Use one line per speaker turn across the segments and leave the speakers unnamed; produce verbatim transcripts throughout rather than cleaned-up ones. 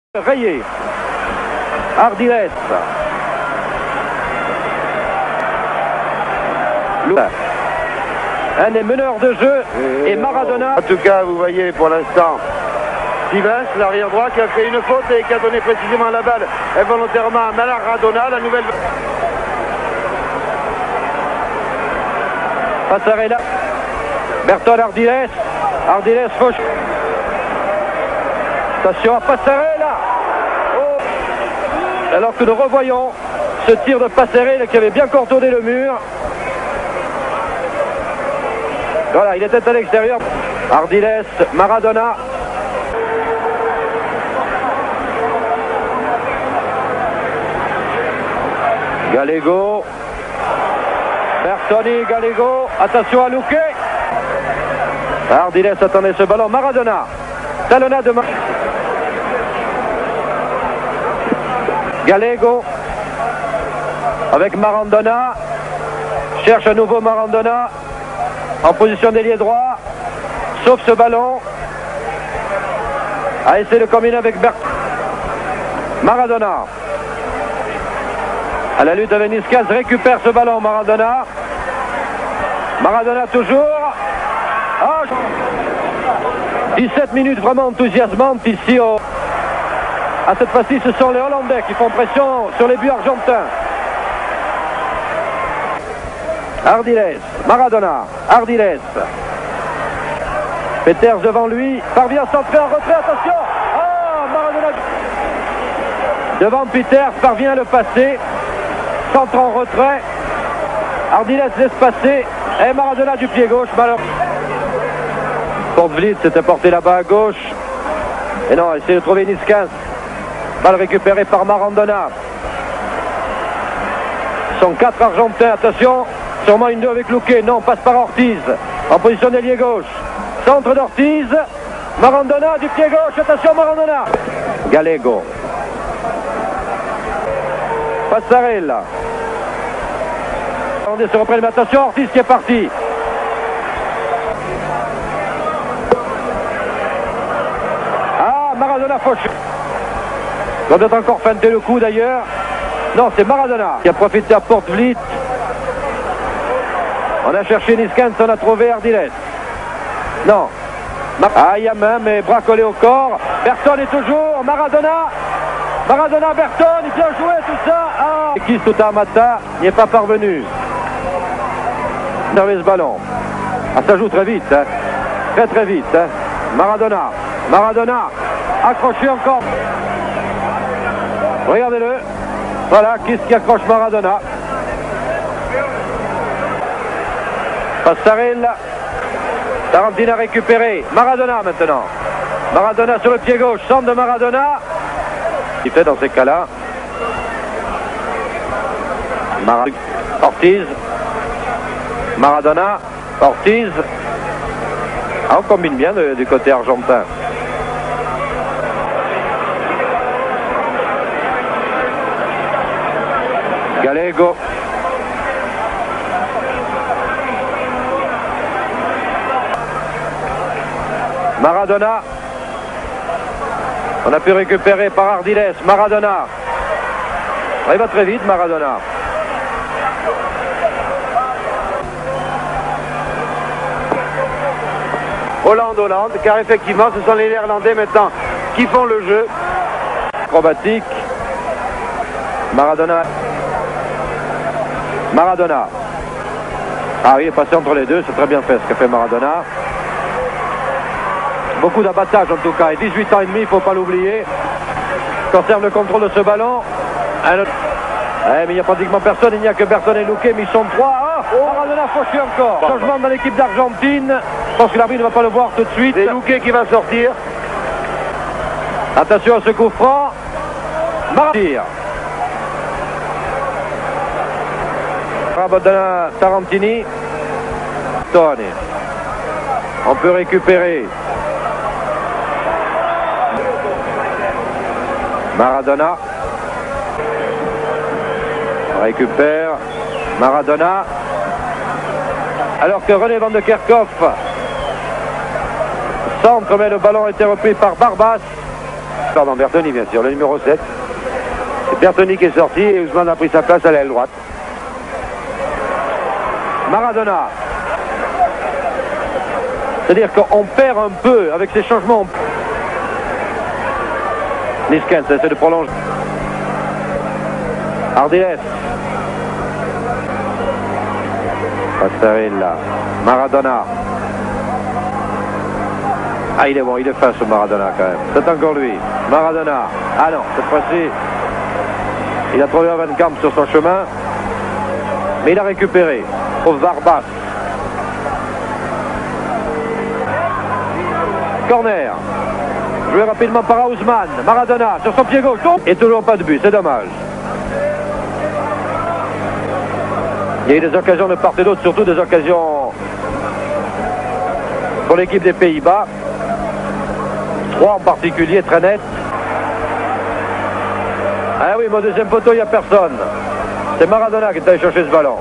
Rayé, Ardiles, un des meneurs de jeu et, et Maradona.
En tout cas, vous voyez pour l'instant Stevens, l'arrière droit, qui a fait une faute et qui a donné précisément la balle involontairement à Maradona, la nouvelle.
Passarella, Bertone, Ardiles, Ardiles, Fauche. Attention à Passarella. Oh. Alors que nous revoyons ce tir de Passarella qui avait bien contourné le mur. Voilà, il était à l'extérieur. Ardiles, Maradona. Gallego. Bertoni, Gallego. Attention à Luque. Ardiles attendait ce ballon. Maradona. Talonnade de Maradona. Gallego avec Maradona, cherche à nouveau Maradona en position d'ailier droit, sauf ce ballon, a essayé de combiner avec Bert. Maradona à la lutte avec Niskaz, récupère ce ballon. Maradona, Maradona toujours. Oh, dix-sept minutes vraiment enthousiasmantes ici au... À cette fois-ci, ce sont les Hollandais qui font pression sur les buts argentins. Ardiles, Maradona, Ardiles. Peters devant lui, parvient à centrer en retrait, attention. Oh, Maradona. Devant Peters, parvient à le passer. Centre en retrait. Ardiles laisse passer. Et Maradona du pied gauche, malheureusement. Porte-Vliet s'était porté là-bas à gauche. Et non, essaie de trouver Niskaz. Balle récupérée par Maradona. Ce sont quatre Argentins, attention. Sûrement une deux avec Luque. Non, passe par Ortiz. En position d'ailier gauche. Centre d'Ortiz. Maradona du pied gauche. Attention Maradona. Gallego. Passarella. On se reprend, mais attention Ortiz qui est parti. Ah, Maradona fauche. On doit encore feinter le coup d'ailleurs. Non, c'est Maradona qui a profité à Porte-Vliet. On a cherché Niskaz, on a trouvé Ardiles. Non. Ah, il y a main, mais bras collés au corps. Bertone est toujours. Maradona. Maradona, Bertone, il bien joué tout ça. Ah. Et qui Sutamata n'y est pas parvenu. Servez ce ballon. Ah, ça joue très vite. Hein. Très très vite. Hein. Maradona. Maradona. Accroché encore. Regardez-le. Voilà, qui est-ce qui accroche Maradona? Passarella. Tarantino a récupéré. Maradona maintenant. Maradona sur le pied gauche. Centre de Maradona. Il fait dans ces cas-là. Mar Ortiz. Maradona. Ortiz. Ah, on combine bien de, du côté argentin. Gallego. Maradona. On a pu récupérer par Ardiles. Maradona. Il va très vite Maradona.
Hollande-Hollande, car effectivement ce sont les Néerlandais maintenant qui font le jeu.
Acrobatique. Maradona. Maradona. Ah oui, il est passé entre les deux, c'est très bien fait ce qu'a fait Maradona. Beaucoup d'abattage en tout cas, et dix-huit ans et demi, il ne faut pas l'oublier. Conserve le contrôle de ce ballon. Un autre... ouais, mais il n'y a pratiquement personne, il n'y a que Bertone et Luque, mais ils sont trois. Oh, oh, Maradona fauché encore. Changement dans l'équipe d'Argentine. Je pense que l'arbitre ne va pas le voir tout de suite.
C'est Luque qui va sortir.
Attention à ce coup franc. Maradona. Maradona, Tarantini. Tony. On peut récupérer. Maradona. On récupère. Maradona. Alors que René Van de Kerkhoff centre, mais le ballon a été repris par Barbas.
Pardon, Bertoni bien sûr, le numéro sept. C'est Bertoni qui est sorti et Ousmane a pris sa place à l'aile droite.
Maradona. C'est-à-dire qu'on perd un peu avec ces changements. Niskens essaie de prolonger. Ardiles. Passarella. Maradona. Ah, il est bon, il est fin ce Maradona quand même. C'est encore lui. Maradona. Ah non, cette fois-ci, il a trouvé un Van Camp sur son chemin. Mais il a récupéré. Au Varbas. Corner. Joué rapidement par Ousmane. Maradona sur son pied gauche. Et toujours pas de but, c'est dommage. Il y a eu des occasions de part et d'autre, surtout des occasions pour l'équipe des Pays-Bas. Trois en particulier, très net. Ah oui, mon deuxième poteau, il n'y a personne. C'est Maradona qui est allé chercher ce ballon.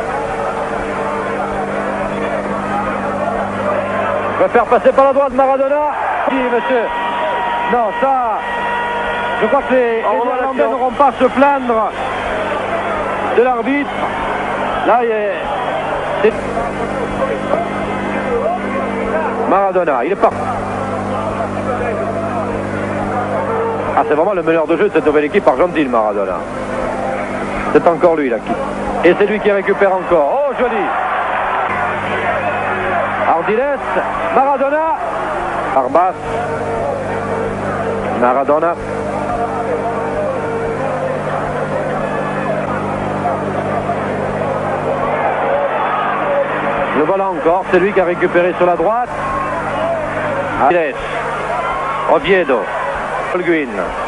Je vais faire passer par la droite Maradona. Oui, monsieur. Non, ça, je crois que les, les Irlandais n'auront pas à se plaindre de l'arbitre. Là, il est... Maradona, il est parti. Ah, c'est vraiment le meneur de jeu de cette nouvelle équipe argentine, Maradona. C'est encore lui, là. Qui... Et c'est lui qui récupère encore. Oh, joli. Ardiles, Maradona. Arbas. Maradona. Le voilà encore, c'est lui qui a récupéré sur la droite. Ardiles. Oviedo. Holguin.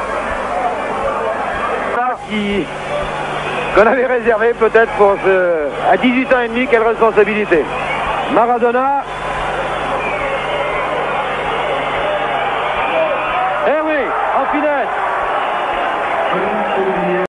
Qui qu'on avait réservé peut-être pour ce... à dix-huit ans et demi, quelle responsabilité.
Maradona.